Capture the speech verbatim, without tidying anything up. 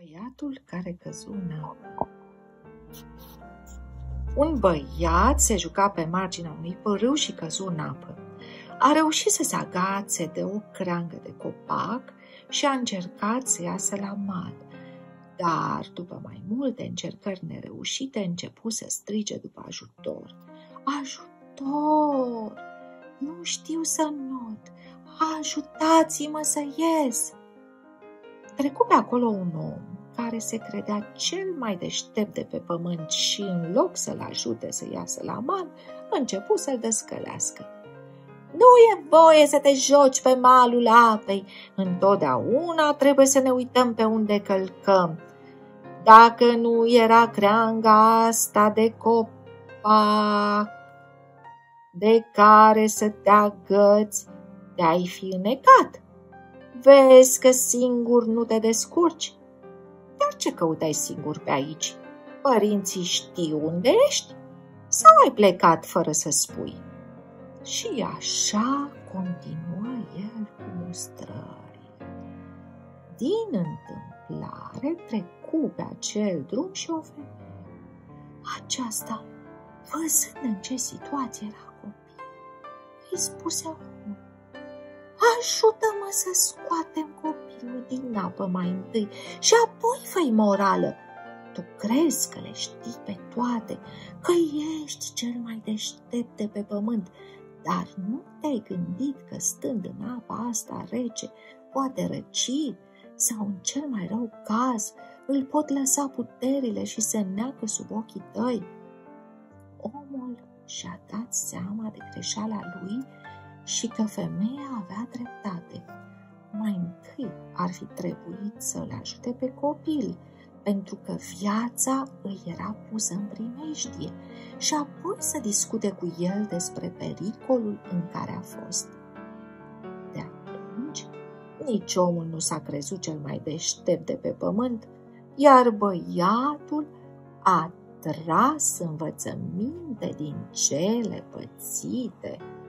Băiatul care căzu în apă. Un băiat se juca pe marginea unui pârâu și căzu în apă. A reușit să se agațe de o creangă de copac și a încercat să iasă la mal. Dar, după mai multe încercări nereușite, începu să strige după ajutor. Ajutor! Nu știu să not! Ajutați-mă să ies! Trecu pe acolo un om care se credea cel mai deștept de pe pământ și, în loc să-l ajute să iasă la mal, începu să-l descălească. Nu e voie să te joci pe malul apei, întotdeauna trebuie să ne uităm pe unde călcăm. Dacă nu era creanga asta de copac de care să te agăți, te-ai fi înnecat. Vezi că singur nu te descurci? Dar ce căutai singur pe aici? Părinții știu unde ești? Sau ai plecat fără să spui? Și așa continuă el cu mustrări. Din întâmplare trecu pe acel drum și o femeie. Aceasta, văzând în ce situație era copil, îi spuse omul: ajută-mă să scoatem copilul din apă mai întâi și apoi fă-i morală. Tu crezi că le știi pe toate, că ești cel mai deștept de pe pământ, dar nu te-ai gândit că stând în apa asta rece poate răci sau, în cel mai rău caz, îl pot lăsa puterile și se neacă sub ochii tăi? Omul și-a dat seama de greșeala lui și că femeia avea dreptate. Mai întâi ar fi trebuit să-l ajute pe copil, pentru că viața îi era pusă în primejdie, și apoi să discute cu el despre pericolul în care a fost. De atunci, nici omul nu s-a crezut cel mai deștept de pe pământ, iar băiatul a tras învățăminte din cele pățite.